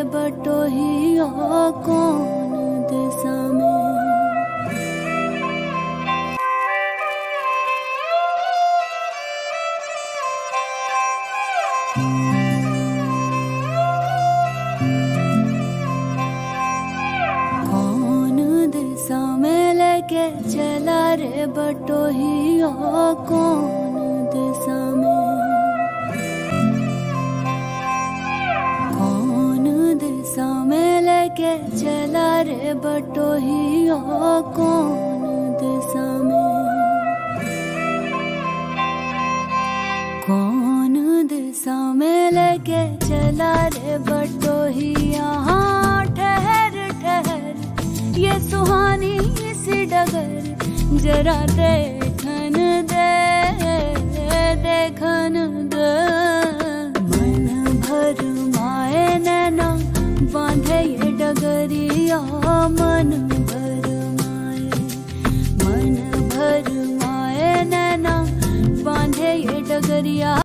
बटोहिया कौन दिशा में। कौन दिशा में लेके चला रे बटोहिया कौन दिशा में। कौन दिशा में लेके चला रे बटोहिया कौन दिशा में। कौन दिशा में लेके चला रे बटोहिया। हाँ ठहर ठहर ये सुहानी सी डगर जरा देखन दे देखन